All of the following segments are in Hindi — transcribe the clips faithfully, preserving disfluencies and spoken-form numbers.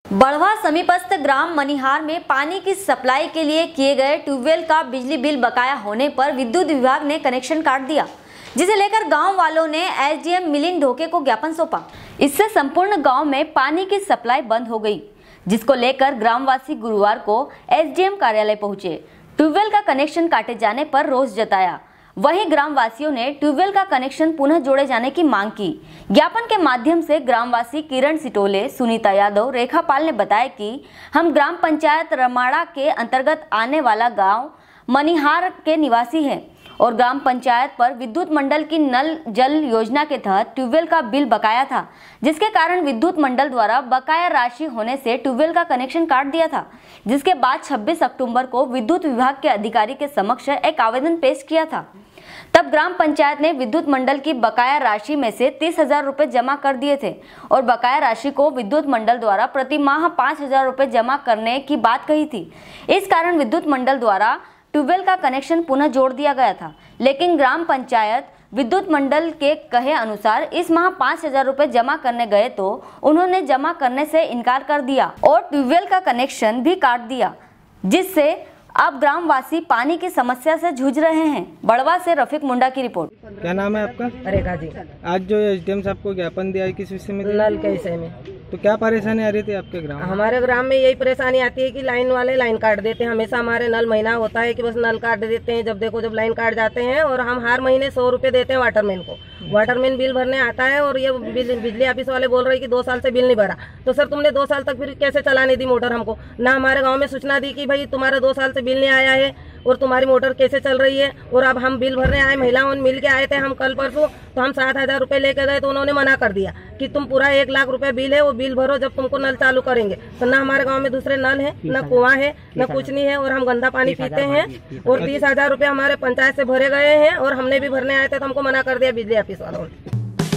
बढ़वा समीपस्थ ग्राम मनिहार में पानी की सप्लाई के लिए किए गए ट्यूबवेल का बिजली बिल बकाया होने पर विद्युत विभाग ने कनेक्शन काट दिया, जिसे लेकर गांव वालों ने एसडीएम मिलिंद ढोके को ज्ञापन सौंपा। इससे संपूर्ण गांव में पानी की सप्लाई बंद हो गई, जिसको लेकर ग्रामवासी गुरुवार को एसडीएम कार्यालय पहुंचे। ट्यूबवेल का कनेक्शन काटे जाने पर रोष जताया। वहीं ग्रामवासियों ने ट्यूबवेल का कनेक्शन पुनः जोड़े जाने की मांग की। ज्ञापन के माध्यम से ग्रामवासी किरण सिटोले, सुनीता यादव, रेखा पाल ने बताया कि हम ग्राम पंचायत रमाड़ा के अंतर्गत आने वाला गांव मनिहार के निवासी हैं और ग्राम पंचायत पर विद्युत मंडल की नल जल योजना के तहत ट्यूबवेल का बिल बकाया था, जिसके कारण विद्युत मंडल द्वारा बकाया राशि होने से ट्यूबवेल का कनेक्शन काट दिया था। जिसके बाद छब्बीस अक्टूबर को विद्युत विभाग के अधिकारी के समक्ष एक आवेदन पेश किया था। तब ग्राम पंचायत ने विद्युत मंडल की बकाया राशि में से तीस हजार रुपए जमा कर दिए थे और बकाया राशि को विद्युत मंडल द्वारा प्रति माह पाँच हजार रुपए जमा करने की बात कही थी। इस कारण विद्युत मंडल द्वारा ट्यूबवेल का कनेक्शन पुनः जोड़ दिया गया था, लेकिन ग्राम पंचायत विद्युत मंडल के कहे अनुसार इस माह पाँच हजार रुपए जमा करने गए तो उन्होंने जमा करने से इनकार कर दिया और ट्यूबवेल का कनेक्शन भी काट दिया, जिससे अब ग्रामवासी पानी की समस्या से जूझ रहे हैं। बढ़वा से रफीक मुंडा की रिपोर्ट। क्या नाम है आपका? रेखा जी। आज जो एसडीएम साहब को ज्ञापन दिया है, किस विषय में? नल के विषय में। तो क्या परेशानी आ रही थी आपके ग्राम में? हमारे ग्राम में यही परेशानी आती है कि लाइन वाले लाइन काट देते हैं। हमेशा हमारे नल महीना होता है कि बस नल काट देते हैं, जब देखो जब लाइन काट जाते हैं। और हम हर महीने सौ रुपए देते हैं वाटरमैन को। वाटरमैन बिल भरने आता है और ये बिजली ऑफिस वाले बोल रहे हैं कि दो साल से बिल नहीं भरा। तो सर तुमने दो साल तक फिर कैसे चलाने दी मोटर हमको? ना हमारे गाँव में सूचना दी कि भाई तुम्हारा दो साल से बिल नहीं आया है और तुम्हारी मोटर कैसे चल रही है। और अब हम बिल भरने आए, महिलाओं मिल के आए थे हम कल परसों, तो हम सात हजार रुपए लेके गए तो उन्होंने मना कर दिया कि तुम पूरा एक लाख रुपए बिल है, वो बिल भरो जब तुमको नल चालू करेंगे। तो ना हमारे गांव में दूसरे नल है, न कुआं है, न कुछ नहीं है और हम गंदा पानी पीते हैं। और तीस हजार रुपए हमारे पंचायत से भरे गए हैं और हमने भी भरने आए थे तो हमको मना कर दिया बिजली ऑफिस वालों ने।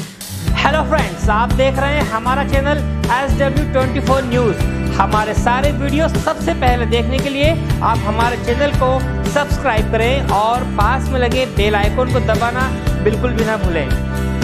हेलो फ्रेंड्स, आप देख रहे हैं हमारा channel S W twenty four news. हमारे सारे वीडियो सबसे पहले देखने के लिए आप हमारे चैनल को सब्सक्राइब करें और पास में लगे बेल आइकन को दबाना बिल्कुल भी ना भूलें।